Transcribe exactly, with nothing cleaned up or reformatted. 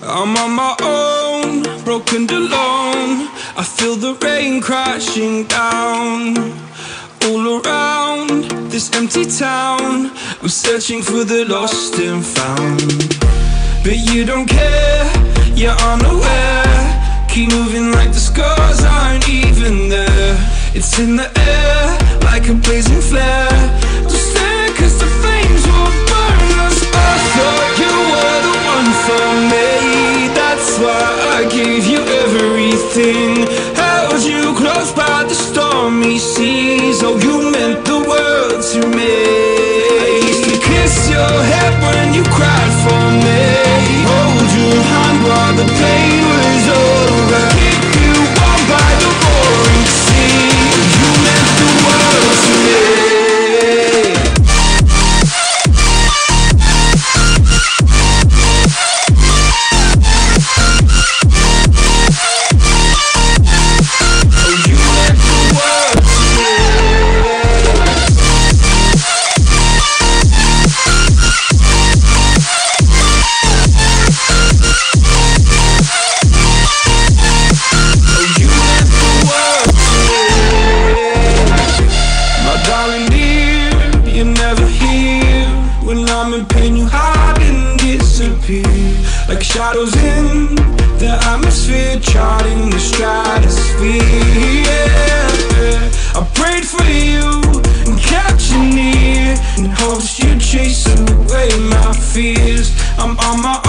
I'm on my own, broken and alone. I feel the rain crashing down all around this empty town. I'm searching for the lost and found, but you don't care, you're unaware. Keep moving like the scars aren't even there. It's in the air like a blazing flare. Don't stare cause the flames will burn us. I thought you were the one for me, that's why I gave you everything. Held you close by the stormy seas. Oh, you meant the world to me. I used to kiss your head when you cried for me, hold your hand while the pain was over, keep you warm by the roaring sea. You meant the world to me. Like shadows in the atmosphere, charting the stratosphere. Yeah. I prayed for you and kept you near in hopes you'd chase away my fears. I'm on my